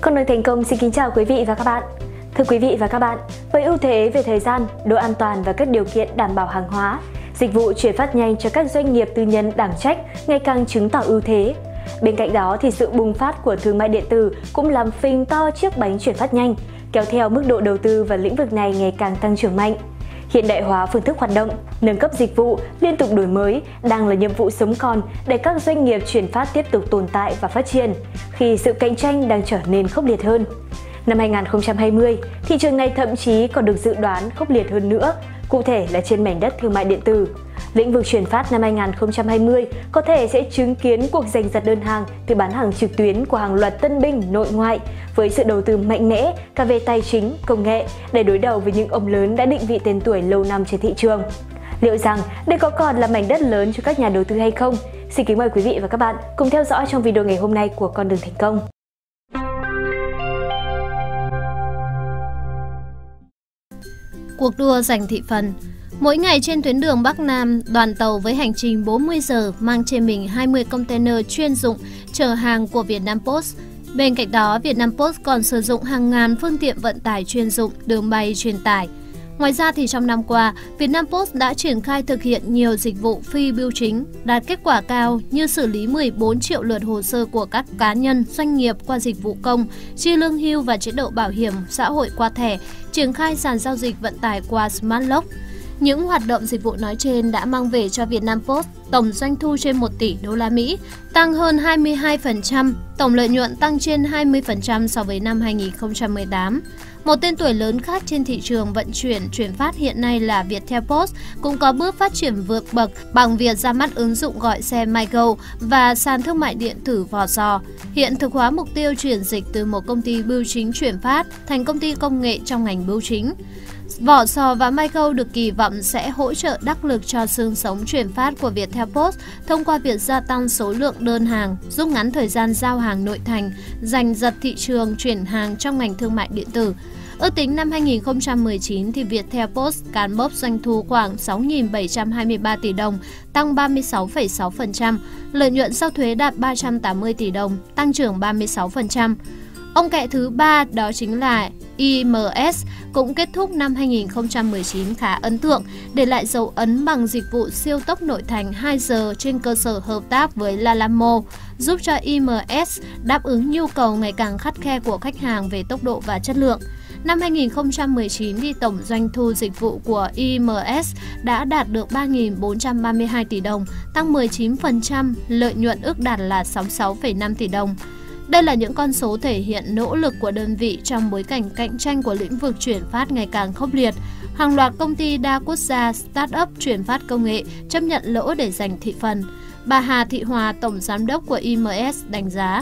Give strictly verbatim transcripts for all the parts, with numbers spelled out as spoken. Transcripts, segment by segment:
Con đường thành công xin kính chào quý vị và các bạn. Thưa quý vị và các bạn, với ưu thế về thời gian, độ an toàn và các điều kiện đảm bảo hàng hóa, dịch vụ chuyển phát nhanh cho các doanh nghiệp tư nhân đảm trách ngày càng chứng tỏ ưu thế. Bên cạnh đó thì sự bùng phát của thương mại điện tử cũng làm phình to chiếc bánh chuyển phát nhanh, kéo theo mức độ đầu tư vào lĩnh vực này ngày càng tăng trưởng mạnh. Hiện đại hóa phương thức hoạt động, nâng cấp dịch vụ, liên tục đổi mới đang là nhiệm vụ sống còn để các doanh nghiệp chuyển phát tiếp tục tồn tại và phát triển khi sự cạnh tranh đang trở nên khốc liệt hơn. Năm hai nghìn không trăm hai mươi, thị trường này thậm chí còn được dự đoán khốc liệt hơn nữa, cụ thể là trên mảnh đất thương mại điện tử. Lĩnh vực chuyển phát năm hai nghìn không trăm hai mươi có thể sẽ chứng kiến cuộc giành giật đơn hàng từ bán hàng trực tuyến của hàng loạt tân binh nội ngoại với sự đầu tư mạnh mẽ cả về tài chính, công nghệ để đối đầu với những ông lớn đã định vị tên tuổi lâu năm trên thị trường. Liệu rằng đây có còn là mảnh đất lớn cho các nhà đầu tư hay không? Xin kính mời quý vị và các bạn cùng theo dõi trong video ngày hôm nay của Con đường thành công. Cuộc đua giành thị phần. Mỗi ngày trên tuyến đường Bắc Nam, đoàn tàu với hành trình bốn mươi giờ mang trên mình hai mươi container chuyên dụng chở hàng của Vietnam Post. Bên cạnh đó, Vietnam Post còn sử dụng hàng ngàn phương tiện vận tải chuyên dụng, đường bay truyền tải. Ngoài ra thì trong năm qua, Vietnam Post đã triển khai thực hiện nhiều dịch vụ phi bưu chính, đạt kết quả cao như xử lý mười bốn triệu lượt hồ sơ của các cá nhân, doanh nghiệp qua dịch vụ công, chi lương hưu và chế độ bảo hiểm xã hội qua thẻ, triển khai sàn giao dịch vận tải qua SmartLock. Những hoạt động dịch vụ nói trên đã mang về cho Vietnam Post tổng doanh thu trên một tỷ đô la Mỹ, tăng hơn hai mươi hai phần trăm, tổng lợi nhuận tăng trên hai mươi phần trăm so với năm hai nghìn không trăm mười tám. Một tên tuổi lớn khác trên thị trường vận chuyển chuyển phát hiện nay là Viettel Post cũng có bước phát triển vượt bậc bằng việc ra mắt ứng dụng gọi xe MyGo và sàn thương mại điện tử Vò Sò. Hiện thực hóa mục tiêu chuyển dịch từ một công ty bưu chính chuyển phát thành công ty công nghệ trong ngành bưu chính. Vò Sò và MyGo được kỳ vọng sẽ hỗ trợ đắc lực cho xương sống chuyển phát của Viettel Post thông qua việc gia tăng số lượng đơn hàng, rút ngắn thời gian giao hàng nội thành, giành giật thị trường chuyển hàng trong ngành thương mại điện tử. Ước tính năm hai nghìn không trăm mười chín thì Viettel Post cán mốc doanh thu khoảng sáu nghìn bảy trăm hai mươi ba tỷ đồng, tăng ba mươi sáu phẩy sáu phần trăm, lợi nhuận sau thuế đạt ba trăm tám mươi tỷ đồng, tăng trưởng ba mươi sáu phần trăm. Ông kẹ thứ ba đó chính là i em ét cũng kết thúc năm hai nghìn không trăm mười chín khá ấn tượng, để lại dấu ấn bằng dịch vụ siêu tốc nội thành hai giờ trên cơ sở hợp tác với Lalamo, giúp cho i em ét đáp ứng nhu cầu ngày càng khắt khe của khách hàng về tốc độ và chất lượng. Năm hai nghìn không trăm mười chín thì tổng doanh thu dịch vụ của i em ét đã đạt được ba nghìn bốn trăm ba mươi hai tỷ đồng, tăng mười chín phần trăm, lợi nhuận ước đạt là sáu mươi sáu phẩy năm tỷ đồng. Đây là những con số thể hiện nỗ lực của đơn vị trong bối cảnh cạnh tranh của lĩnh vực chuyển phát ngày càng khốc liệt. Hàng loạt công ty đa quốc gia, start-up chuyển phát công nghệ chấp nhận lỗ để giành thị phần. Bà Hà Thị Hòa, Tổng Giám đốc của i em ét đánh giá.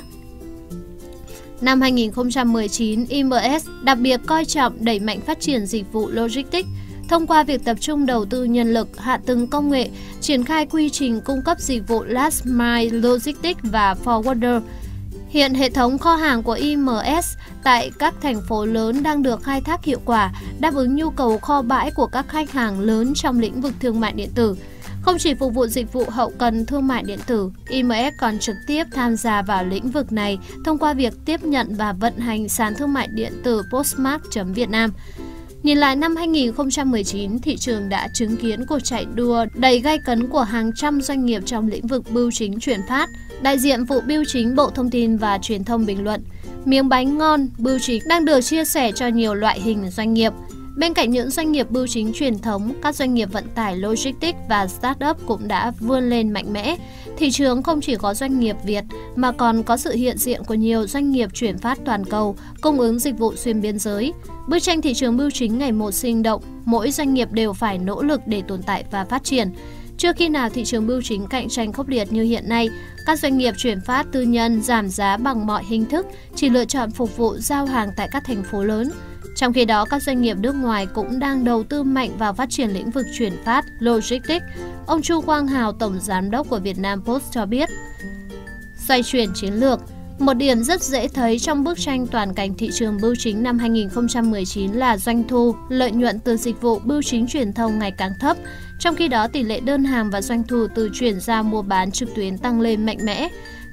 Năm hai nghìn không trăm mười chín, i em ét đặc biệt coi trọng đẩy mạnh phát triển dịch vụ logistics thông qua việc tập trung đầu tư nhân lực, hạ tầng công nghệ, triển khai quy trình cung cấp dịch vụ Last Mile Logistics và Forwarder. Hiện hệ thống kho hàng của i em ét tại các thành phố lớn đang được khai thác hiệu quả, đáp ứng nhu cầu kho bãi của các khách hàng lớn trong lĩnh vực thương mại điện tử. Không chỉ phục vụ dịch vụ hậu cần thương mại điện tử, i em ét còn trực tiếp tham gia vào lĩnh vực này thông qua việc tiếp nhận và vận hành sàn thương mại điện tử Postmark chấm Việt Nam. Nhìn lại năm hai nghìn không trăm mười chín, thị trường đã chứng kiến cuộc chạy đua đầy gay cấn của hàng trăm doanh nghiệp trong lĩnh vực bưu chính chuyển phát. Đại diện vụ bưu chính Bộ Thông tin và Truyền thông bình luận, miếng bánh ngon bưu chính đang được chia sẻ cho nhiều loại hình doanh nghiệp. Bên cạnh những doanh nghiệp bưu chính truyền thống, các doanh nghiệp vận tải logistics và start-up cũng đã vươn lên mạnh mẽ. Thị trường không chỉ có doanh nghiệp Việt mà còn có sự hiện diện của nhiều doanh nghiệp chuyển phát toàn cầu, cung ứng dịch vụ xuyên biên giới. Bức tranh thị trường bưu chính ngày một sinh động, mỗi doanh nghiệp đều phải nỗ lực để tồn tại và phát triển. Chưa khi nào thị trường bưu chính cạnh tranh khốc liệt như hiện nay, các doanh nghiệp chuyển phát tư nhân giảm giá bằng mọi hình thức, chỉ lựa chọn phục vụ giao hàng tại các thành phố lớn. Trong khi đó, các doanh nghiệp nước ngoài cũng đang đầu tư mạnh vào phát triển lĩnh vực chuyển phát, logistics. Ông Chu Quang Hào, Tổng Giám đốc của Vietnam Post cho biết, xoay chuyển chiến lược. Một điểm rất dễ thấy trong bức tranh toàn cảnh thị trường bưu chính năm hai nghìn không trăm mười chín là doanh thu, lợi nhuận từ dịch vụ bưu chính truyền thông ngày càng thấp. Trong khi đó, tỷ lệ đơn hàng và doanh thu từ chuyển giao mua bán trực tuyến tăng lên mạnh mẽ.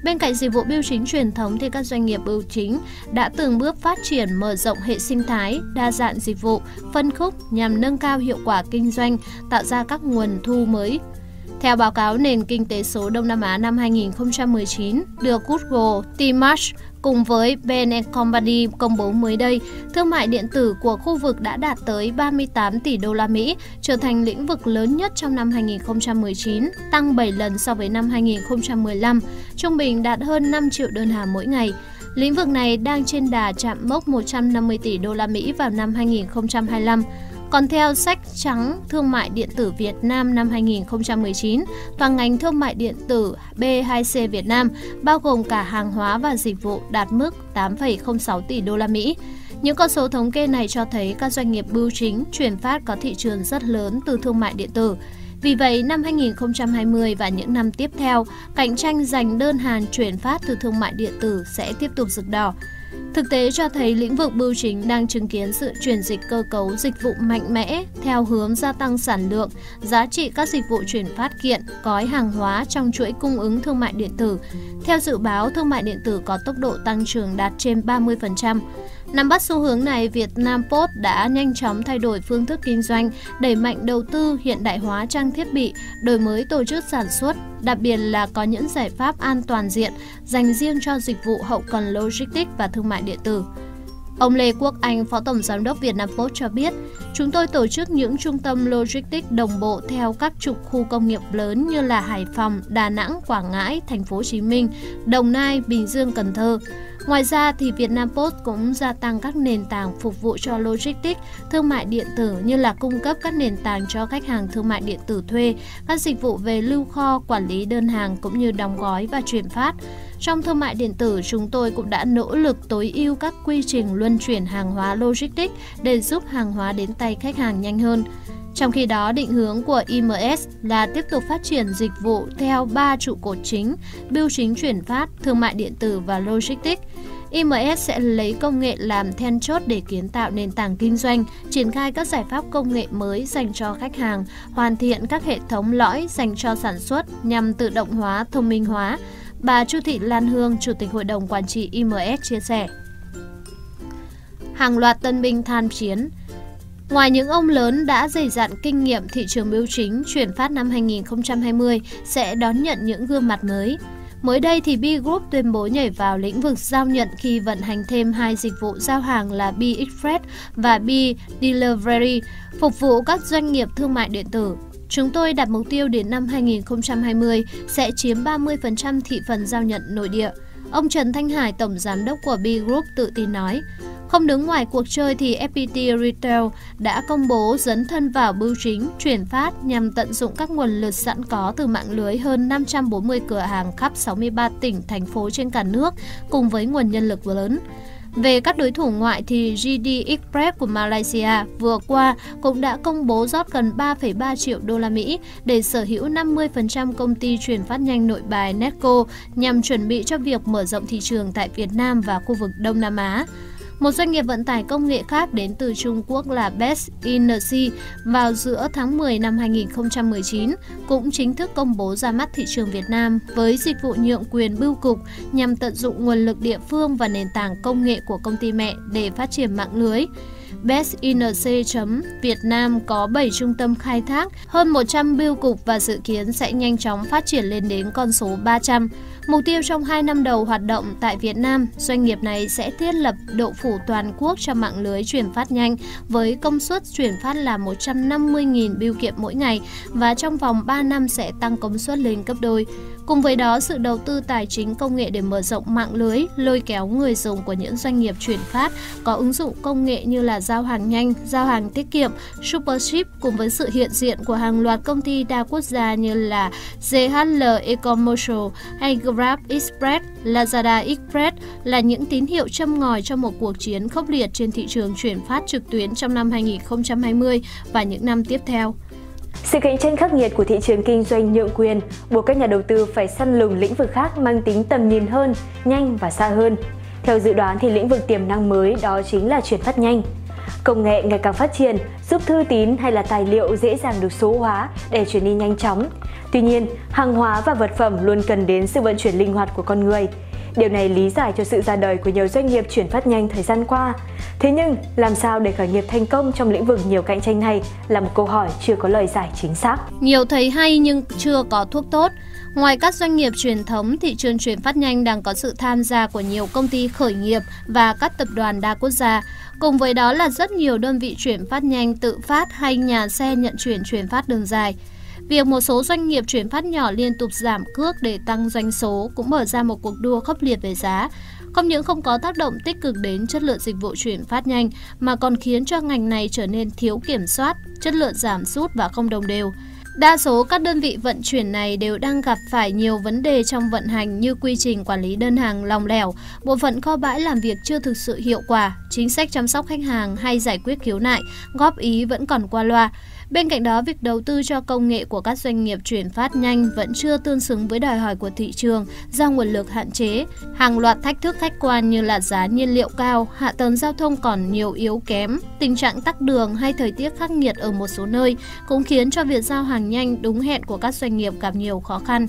Bên cạnh dịch vụ bưu chính truyền thống thì các doanh nghiệp bưu chính đã từng bước phát triển mở rộng hệ sinh thái, đa dạng dịch vụ, phân khúc nhằm nâng cao hiệu quả kinh doanh, tạo ra các nguồn thu mới. Theo báo cáo nền kinh tế số Đông Nam Á năm hai nghìn không trăm mười chín được Google, T-March cùng với Bain and Company công bố mới đây, thương mại điện tử của khu vực đã đạt tới ba mươi tám tỷ đô la Mỹ, trở thành lĩnh vực lớn nhất trong năm hai nghìn không trăm mười chín, tăng bảy lần so với năm hai nghìn không trăm mười lăm, trung bình đạt hơn năm triệu đơn hàng mỗi ngày. Lĩnh vực này đang trên đà chạm mốc một trăm năm mươi tỷ đô la Mỹ vào năm hai nghìn không trăm hai mươi lăm. Còn theo sách trắng Thương mại điện tử Việt Nam năm hai nghìn không trăm mười chín, toàn ngành thương mại điện tử B hai C Việt Nam, bao gồm cả hàng hóa và dịch vụ, đạt mức tám phẩy không sáu tỷ đô la Mỹ. Những con số thống kê này cho thấy các doanh nghiệp bưu chính, chuyển phát có thị trường rất lớn từ thương mại điện tử. Vì vậy, năm hai nghìn không trăm hai mươi và những năm tiếp theo, cạnh tranh giành đơn hàng chuyển phát từ thương mại điện tử sẽ tiếp tục rực đỏ. Thực tế cho thấy lĩnh vực bưu chính đang chứng kiến sự chuyển dịch cơ cấu dịch vụ mạnh mẽ theo hướng gia tăng sản lượng, giá trị các dịch vụ chuyển phát kiện, gói hàng hóa trong chuỗi cung ứng thương mại điện tử. Theo dự báo, thương mại điện tử có tốc độ tăng trưởng đạt trên ba mươi phần trăm. Nắm bắt xu hướng này, Vietnam Post đã nhanh chóng thay đổi phương thức kinh doanh, đẩy mạnh đầu tư hiện đại hóa trang thiết bị, đổi mới tổ chức sản xuất, đặc biệt là có những giải pháp an toàn diện dành riêng cho dịch vụ hậu cần logistics và thương mại điện tử. Ông Lê Quốc Anh, Phó Tổng Giám đốc Vietnam Post cho biết, chúng tôi tổ chức những trung tâm logistics đồng bộ theo các trục khu công nghiệp lớn như là Hải Phòng, Đà Nẵng, Quảng Ngãi, Thành phố Hồ Chí Minh, Đồng Nai, Bình Dương, Cần Thơ. Ngoài ra thì Vietnam Post cũng gia tăng các nền tảng phục vụ cho logistics, thương mại điện tử như là cung cấp các nền tảng cho khách hàng thương mại điện tử thuê, các dịch vụ về lưu kho, quản lý đơn hàng cũng như đóng gói và chuyển phát. Trong thương mại điện tử, chúng tôi cũng đã nỗ lực tối ưu các quy trình luân chuyển hàng hóa logistics để giúp hàng hóa đến tay khách hàng nhanh hơn. Trong khi đó, định hướng của i em ét là tiếp tục phát triển dịch vụ theo ba trụ cột chính: bưu chính chuyển phát, thương mại điện tử và logistics. i em ét sẽ lấy công nghệ làm then chốt để kiến tạo nền tảng kinh doanh, triển khai các giải pháp công nghệ mới dành cho khách hàng, hoàn thiện các hệ thống lõi dành cho sản xuất nhằm tự động hóa, thông minh hóa. Bà Chu Thị Lan Hương, Chủ tịch Hội đồng Quản trị i em ét chia sẻ. Hàng loạt tân binh tham chiến. Ngoài những ông lớn đã dày dặn kinh nghiệm, thị trường bưu chính chuyển phát năm hai nghìn không trăm hai mươi sẽ đón nhận những gương mặt mới. Mới đây thì B Group tuyên bố nhảy vào lĩnh vực giao nhận khi vận hành thêm hai dịch vụ giao hàng là B Express và B Delivery, phục vụ các doanh nghiệp thương mại điện tử. Chúng tôi đặt mục tiêu đến năm hai nghìn không trăm hai mươi sẽ chiếm ba mươi phần trăm thị phần giao nhận nội địa. Ông Trần Thanh Hải, Tổng Giám đốc của B Group tự tin nói. Không đứng ngoài cuộc chơi thì ép pê tê Retail đã công bố dấn thân vào bưu chính, chuyển phát nhằm tận dụng các nguồn lực sẵn có từ mạng lưới hơn năm trăm bốn mươi cửa hàng khắp sáu mươi ba tỉnh, thành phố trên cả nước cùng với nguồn nhân lực lớn. Về các đối thủ ngoại thì giê đê Express của Malaysia vừa qua cũng đã công bố rót gần ba phẩy ba triệu đô la Mỹ để sở hữu năm mươi phần trăm công ty chuyển phát nhanh Nội Bài Netco nhằm chuẩn bị cho việc mở rộng thị trường tại Việt Nam và khu vực Đông Nam Á. Một doanh nghiệp vận tải công nghệ khác đến từ Trung Quốc là Best i en xê vào giữa tháng mười năm hai nghìn không trăm mười chín cũng chính thức công bố ra mắt thị trường Việt Nam với dịch vụ nhượng quyền bưu cục nhằm tận dụng nguồn lực địa phương và nền tảng công nghệ của công ty mẹ để phát triển mạng lưới. Best i en xê Việt Nam có bảy trung tâm khai thác, hơn một trăm bưu cục và dự kiến sẽ nhanh chóng phát triển lên đến con số ba trăm. Mục tiêu trong hai năm đầu hoạt động tại Việt Nam, doanh nghiệp này sẽ thiết lập độ phủ toàn quốc cho mạng lưới chuyển phát nhanh với công suất chuyển phát là một trăm năm mươi nghìn bưu kiện mỗi ngày và trong vòng ba năm sẽ tăng công suất lên gấp đôi. Cùng với đó, sự đầu tư tài chính công nghệ để mở rộng mạng lưới, lôi kéo người dùng của những doanh nghiệp chuyển phát có ứng dụng công nghệ như là giao hàng nhanh, giao hàng tiết kiệm, Supership cùng với sự hiện diện của hàng loạt công ty đa quốc gia như là giê hát lờ Ecommercial hay Grab Express, Lazada Express là những tín hiệu châm ngòi cho một cuộc chiến khốc liệt trên thị trường chuyển phát trực tuyến trong năm hai nghìn không trăm hai mươi và những năm tiếp theo. Sự cạnh tranh khắc nghiệt của thị trường kinh doanh nhượng quyền buộc các nhà đầu tư phải săn lùng lĩnh vực khác mang tính tầm nhìn hơn, nhanh và xa hơn. Theo dự đoán thì lĩnh vực tiềm năng mới đó chính là chuyển phát nhanh. Công nghệ ngày càng phát triển, giúp thư tín hay là tài liệu dễ dàng được số hóa để chuyển đi nhanh chóng. Tuy nhiên, hàng hóa và vật phẩm luôn cần đến sự vận chuyển linh hoạt của con người. Điều này lý giải cho sự ra đời của nhiều doanh nghiệp chuyển phát nhanh thời gian qua. Thế nhưng, làm sao để khởi nghiệp thành công trong lĩnh vực nhiều cạnh tranh này là một câu hỏi chưa có lời giải chính xác. Nhiều thầy hay nhưng chưa có thuốc tốt. Ngoài các doanh nghiệp truyền thống, thị trường chuyển phát nhanh đang có sự tham gia của nhiều công ty khởi nghiệp và các tập đoàn đa quốc gia. Cùng với đó là rất nhiều đơn vị chuyển phát nhanh tự phát hay nhà xe nhận chuyển chuyển phát đường dài. Việc một số doanh nghiệp chuyển phát nhỏ liên tục giảm cước để tăng doanh số cũng mở ra một cuộc đua khốc liệt về giá. Không những không có tác động tích cực đến chất lượng dịch vụ chuyển phát nhanh mà còn khiến cho ngành này trở nên thiếu kiểm soát, chất lượng giảm sút và không đồng đều. Đa số các đơn vị vận chuyển này đều đang gặp phải nhiều vấn đề trong vận hành như quy trình quản lý đơn hàng lỏng lẻo, bộ phận kho bãi làm việc chưa thực sự hiệu quả, chính sách chăm sóc khách hàng hay giải quyết khiếu nại, góp ý vẫn còn qua loa. Bên cạnh đó, việc đầu tư cho công nghệ của các doanh nghiệp chuyển phát nhanh vẫn chưa tương xứng với đòi hỏi của thị trường do nguồn lực hạn chế. Hàng loạt thách thức khách quan như là giá nhiên liệu cao, hạ tầng giao thông còn nhiều yếu kém, tình trạng tắc đường hay thời tiết khắc nghiệt ở một số nơi cũng khiến cho việc giao hàng nhanh đúng hẹn của các doanh nghiệp gặp nhiều khó khăn.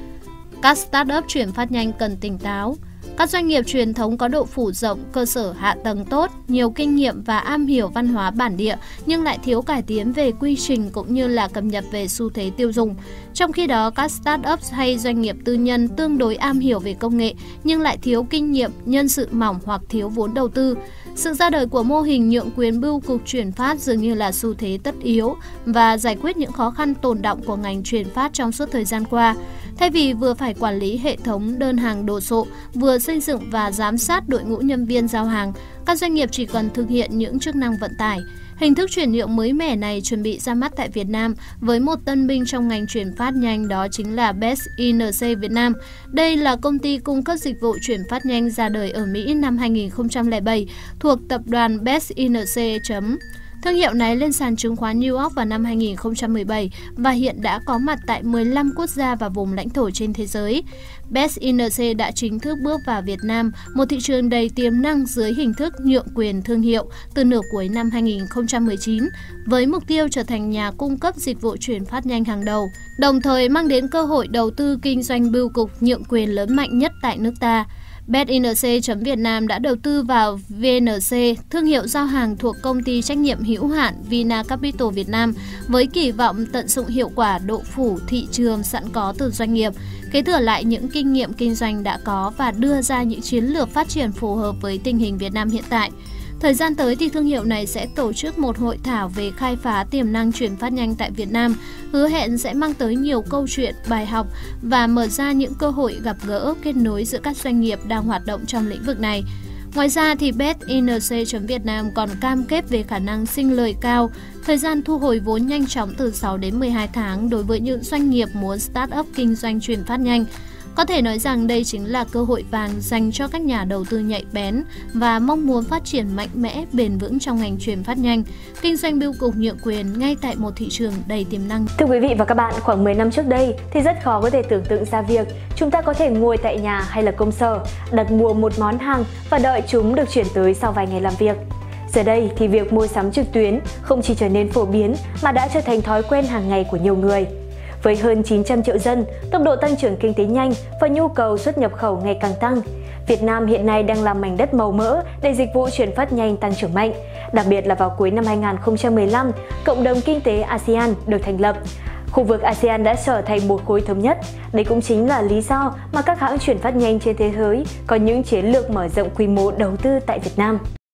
Các startup chuyển phát nhanh cần tỉnh táo. Các doanh nghiệp truyền thống có độ phủ rộng, cơ sở hạ tầng tốt, nhiều kinh nghiệm và am hiểu văn hóa bản địa nhưng lại thiếu cải tiến về quy trình cũng như là cập nhật về xu thế tiêu dùng. Trong khi đó, các startups hay doanh nghiệp tư nhân tương đối am hiểu về công nghệ nhưng lại thiếu kinh nghiệm, nhân sự mỏng hoặc thiếu vốn đầu tư. Sự ra đời của mô hình nhượng quyền bưu cục chuyển phát dường như là xu thế tất yếu và giải quyết những khó khăn tồn đọng của ngành chuyển phát trong suốt thời gian qua. Thay vì vừa phải quản lý hệ thống đơn hàng đồ sộ, vừa xây dựng và giám sát đội ngũ nhân viên giao hàng, các doanh nghiệp chỉ cần thực hiện những chức năng vận tải. Hình thức chuyển nhượng mới mẻ này chuẩn bị ra mắt tại Việt Nam với một tân binh trong ngành chuyển phát nhanh, đó chính là Best i en xê Việt Nam. Đây là công ty cung cấp dịch vụ chuyển phát nhanh ra đời ở Mỹ năm hai nghìn không trăm lẻ bảy thuộc tập đoàn Best i en xê. Thương hiệu này lên sàn chứng khoán New York vào năm hai nghìn không trăm mười bảy và hiện đã có mặt tại mười lăm quốc gia và vùng lãnh thổ trên thế giới. Best i en xê đã chính thức bước vào Việt Nam, một thị trường đầy tiềm năng dưới hình thức nhượng quyền thương hiệu từ nửa cuối năm hai nghìn không trăm mười chín, với mục tiêu trở thành nhà cung cấp dịch vụ chuyển phát nhanh hàng đầu, đồng thời mang đến cơ hội đầu tư kinh doanh bưu cục nhượng quyền lớn mạnh nhất tại nước ta. Best i en xê Việt Nam đã đầu tư vào vê en xê, thương hiệu giao hàng thuộc công ty trách nhiệm hữu hạn Vina Capital Việt Nam, với kỳ vọng tận dụng hiệu quả độ phủ thị trường sẵn có từ doanh nghiệp, kế thừa lại những kinh nghiệm kinh doanh đã có và đưa ra những chiến lược phát triển phù hợp với tình hình Việt Nam hiện tại. Thời gian tới thì thương hiệu này sẽ tổ chức một hội thảo về khai phá tiềm năng chuyển phát nhanh tại Việt Nam, hứa hẹn sẽ mang tới nhiều câu chuyện, bài học và mở ra những cơ hội gặp gỡ, kết nối giữa các doanh nghiệp đang hoạt động trong lĩnh vực này. Ngoài ra thì Best i en xê Việt Nam còn cam kết về khả năng sinh lời cao, thời gian thu hồi vốn nhanh chóng từ sáu đến mười hai tháng đối với những doanh nghiệp muốn start up kinh doanh chuyển phát nhanh. Có thể nói rằng đây chính là cơ hội vàng dành cho các nhà đầu tư nhạy bén và mong muốn phát triển mạnh mẽ, bền vững trong ngành chuyển phát nhanh, kinh doanh bưu cục nhượng quyền ngay tại một thị trường đầy tiềm năng. Thưa quý vị và các bạn, khoảng mười năm trước đây thì rất khó có thể tưởng tượng ra việc chúng ta có thể ngồi tại nhà hay là công sở, đặt mua một món hàng và đợi chúng được chuyển tới sau vài ngày làm việc. Giờ đây thì việc mua sắm trực tuyến không chỉ trở nên phổ biến mà đã trở thành thói quen hàng ngày của nhiều người. Với hơn chín trăm triệu dân, tốc độ tăng trưởng kinh tế nhanh và nhu cầu xuất nhập khẩu ngày càng tăng, Việt Nam hiện nay đang là mảnh đất màu mỡ để dịch vụ chuyển phát nhanh tăng trưởng mạnh. Đặc biệt là vào cuối năm hai nghìn không trăm mười lăm, Cộng đồng Kinh tế a sê an được thành lập. Khu vực a sê an đã trở thành một khối thống nhất. Đây cũng chính là lý do mà các hãng chuyển phát nhanh trên thế giới có những chiến lược mở rộng quy mô đầu tư tại Việt Nam.